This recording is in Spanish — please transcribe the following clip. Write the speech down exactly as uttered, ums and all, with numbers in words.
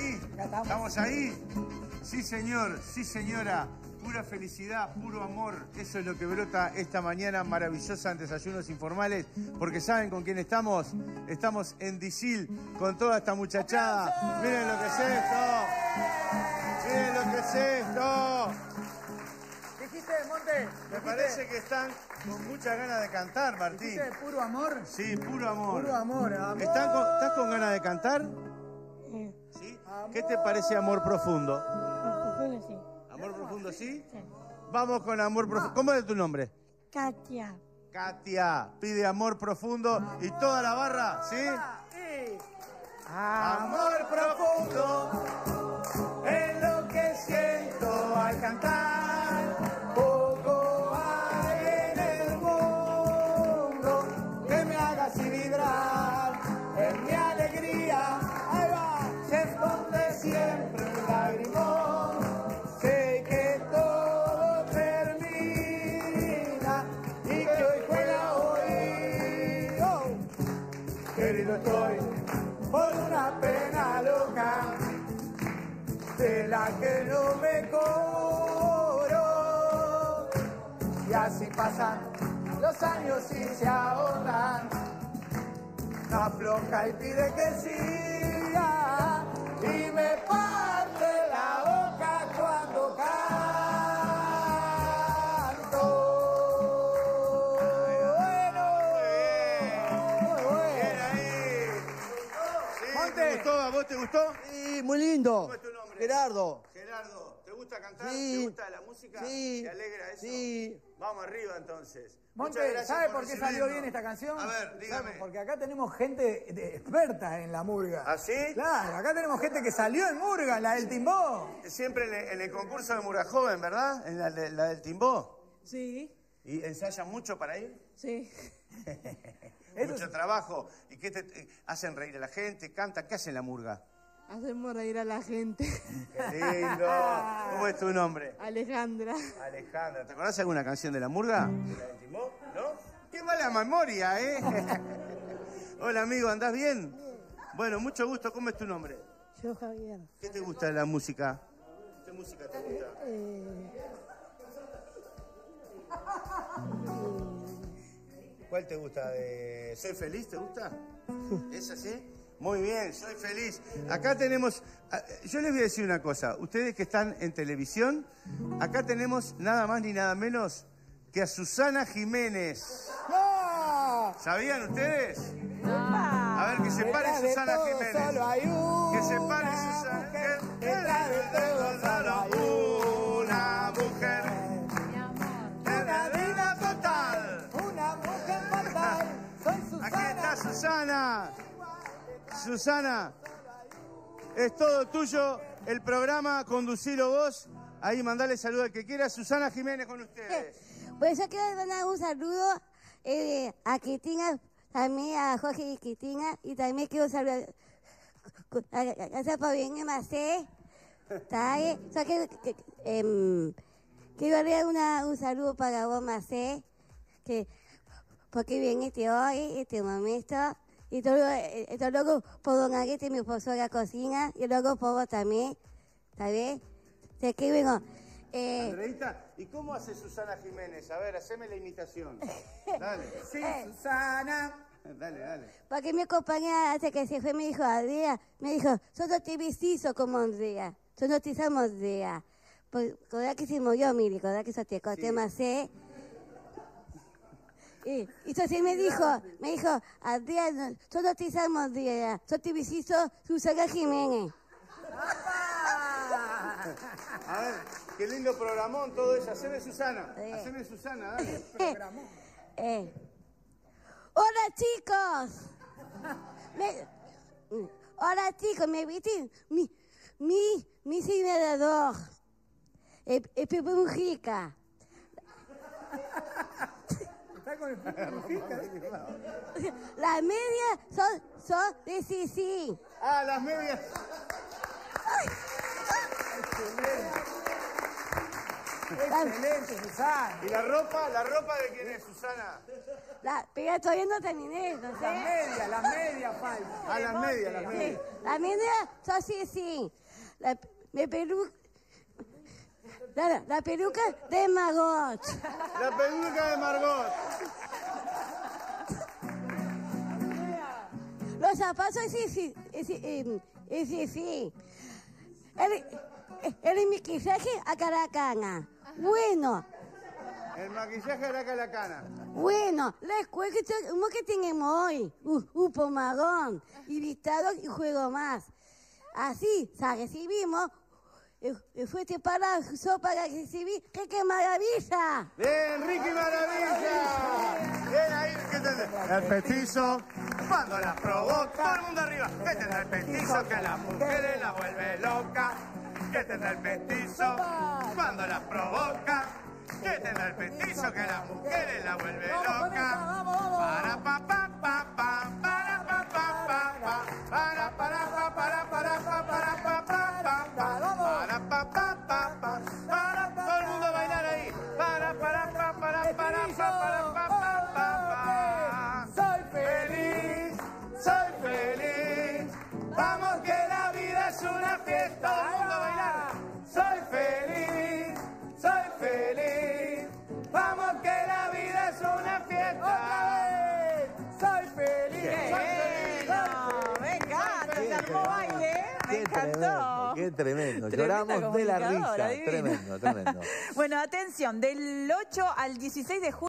ahí? Estamos. ¿Estamos ahí? Sí, señor, sí, señora. Pura felicidad, puro amor. Eso es lo que brota esta mañana maravillosa en Desayunos Informales. Porque ¿saben con quién estamos? Estamos en Disil con toda esta muchachada. Miren lo que es esto. Miren lo que es esto. ¿Qué hiciste, Monte? Me parece que están con muchas ganas de cantar, Martín. ¿Hiciste puro amor? Sí, puro amor. Puro amor, amor. ¿Están con, ¿Estás con ganas de cantar? Sí. ¿Sí? ¿Qué te parece Amor Profundo? Profundo, sí. ¿Amor Profundo, sí? Sí. Vamos con Amor Profundo. ¿Cómo es tu nombre? Katia. Katia. Pide Amor Profundo y toda la barra, ¿sí? Sí. Amor profundo es lo que siento al cantar. Poco hay en el mundo que me haga así vibrar. En mi alegría, ahí va, se esconde siempre un lagrimón. Sé que todo termina y que hoy juega hoy. Oh. Querido estoy por una pena loca de la que no me cobro. Y así pasan los años y se ahogan. Afloja y pide que siga y me parte la boca cuando canto. Bueno, muy bueno. Bien ahí. Sí, Monte. ¿te gustó? ¿A vos te gustó? Sí, muy lindo. ¿Cómo es tu nombre? Gerardo. Gerardo, ¿te gusta cantar? Sí. ¿Te gusta la música? Sí. ¿Te alegra eso? Sí. Vamos arriba entonces. Muchas Monte, gracias ¿sabe por qué recibirnos. salió bien esta canción? A ver, dígame. ¿Sabe? Porque acá tenemos gente de- experta en la murga. ¿Ah, sí? Claro, acá tenemos gente que salió en murga, la del timbó. Siempre en el, en el concurso de Murga Joven, ¿verdad? En la, de- la del Timbó. Sí, ¿Y ensayan mucho para ir? sí. Mucho trabajo. ¿Y qué te, te- hacen reír a la gente? ¿Cantan? ¿Qué hacen en la murga? Hacemos reír a la gente. ¡Qué lindo! ¿Cómo es tu nombre? Alejandra. Alejandra. ¿Te conoces alguna canción de la murga? ¿De la del Timbó? ¿No? ¡Qué mala memoria, eh! Hola, amigo, ¿andás bien? Bueno, mucho gusto. ¿Cómo es tu nombre? Yo, Javier. ¿Qué te gusta de la música? ¿Qué música te gusta? Eh, ¿Cuál te gusta? De ¿Soy feliz? ¿Te gusta? ¿Es así? Muy bien, soy feliz. Acá tenemos... Yo les voy a decir una cosa. Ustedes que están en televisión, acá tenemos nada más ni nada menos que a Susana Jiménez. ¡No! ¿Sabían ustedes? A ver, que se pare Detrás de Susana todo Jiménez. solo hay una Que se pare Susana. mujer. Que- Detrás de todo solo hay una mujer. En la vida total. una mujer fatal. Soy Susana. Aquí está Susana. Susana, es todo tuyo. El programa, conducilo vos. Ahí mandale saludo al que quiera. Susana Jiménez con ustedes. Pues yo quiero mandar un saludo eh, a Cristina, también a Jorge y Cristina, y también quiero saludar a, a, a Fabián Macé. ¿Está ahí? O sea, que, que, em, quiero dar una, un saludo para vos, Macé, que porque viniste hoy, este momento, y todo, eh, todo luego por don Aguete, mi esposo de la cocina, y luego por vos también, ¿está bien? Te escriben, eh, Andreita, ¿y cómo hace Susana Jiménez? A ver, haceme la imitación. Dale. Sí, Eh. Susana. Dale, dale. porque mi compañera hace que se fue me dijo, Andrea, me dijo, yo no te vestizo como Andrea, yo no te llamo Andrea. Pues, ¿verdad que se murió, Miri? ¿Verdad que eso te conté Sí. más, eh? Y, y entonces me dijo, me dijo, Andrea, no, yo no te llamo Andrea, yo te vestizo Susana Jiménez. A ver, qué lindo programón todo eso. Haceme Susana. Sí. Haceme Susana, dale. Eh. Hola, chicos. Me- Hola, chicos, me viste mi, mi, mi señalador. El, el Pepe Mujica. Está con el Pepe Mujica. Las medias son, son de Sisi. Ah, las medias. Excelente, Susana. ¿Y la ropa? ¿La ropa de quién es, Susana? La, pero todavía no terminé, no Las sé. medias, las medias faltan. Ah, las medias, las Sí, medias. la media, yo sí, sí. La, mi peluca, la, la peluca de Margot. La peluca de Margot. Los zapatos, sí, sí, sí, sí, sí, sí, sí. El, el maquillaje a Caracana. Bueno, El maquillaje de la calacana. bueno, la escuela que, te- ¿cómo que tenemos hoy? Un, un pomadón, invitados y juego más. Así, sa recibimos, eh, eh, fuiste para para recibir, ¡qué, qué maravilla! Bien, Ricky Maravilla. Bien ahí, ¿qué tendrá? El petizo, cuando la provoca. Todo el mundo arriba. ¿Qué tendrá el petizo que a las mujeres la vuelve loca? ¿Qué tendrá el petizo cuando la provoca? ¿Qué tendrá el petizo que a las mujeres la vuelve loca? Para pa pa pa pa, para pa pa pa pa, para para pa para para pa para pa pa pa pa, para pa pa pa pa, para todo el mundo a bailar ahí. Para para pa para para pa para pa pa pa pa. Soy feliz, soy feliz. Vamos que la vida es una fiesta. Todo el mundo a bailar. Soy feliz, soy feliz. Vamos que la vida es una fiesta. Soy feliz, soy feliz. No, me encanta, se armó baile, me Qué encantó. tremendo, qué tremendo. Tremenda Lloramos de la comunicadora, risa. divina. Tremendo, tremendo. Bueno, atención, del ocho al dieciséis de junio.